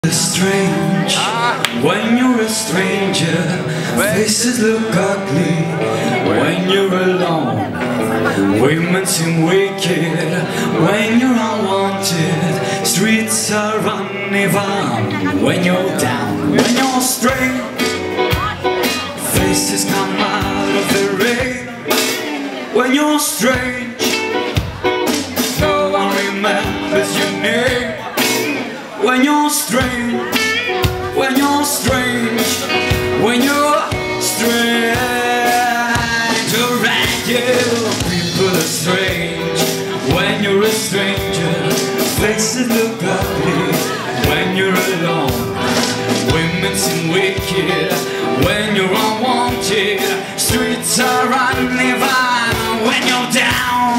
Strange, when you're a stranger, faces look ugly when you're alone. Women seem wicked when you're unwanted. Streets are uneven when you're down. When you're strange, faces come out of the rain. When you're strange, no one remembers your name. When you're strange, when you're strange, when you're strange, around you, people are strange. When you're a stranger, faces look ugly when you're alone. Women seem wicked when you're unwanted. Streets are uneven when you're down.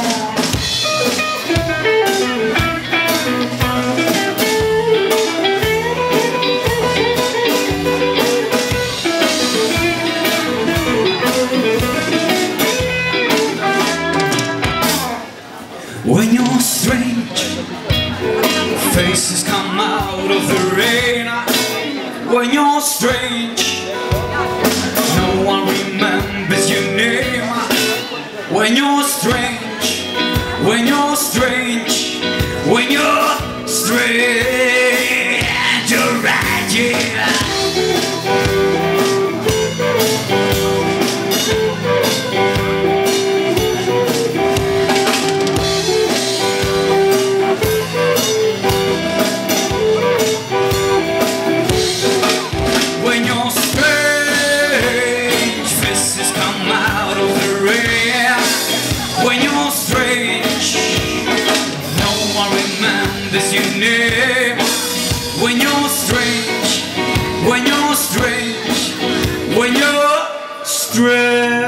When you're strange, faces come out of the rain. When you're strange, no one remembers your name. When you're strange, when you're strange, when you're strange, you're right, yeah. When you're strange, no one remembers your name. When you're strange, when you're strange, when you're strange.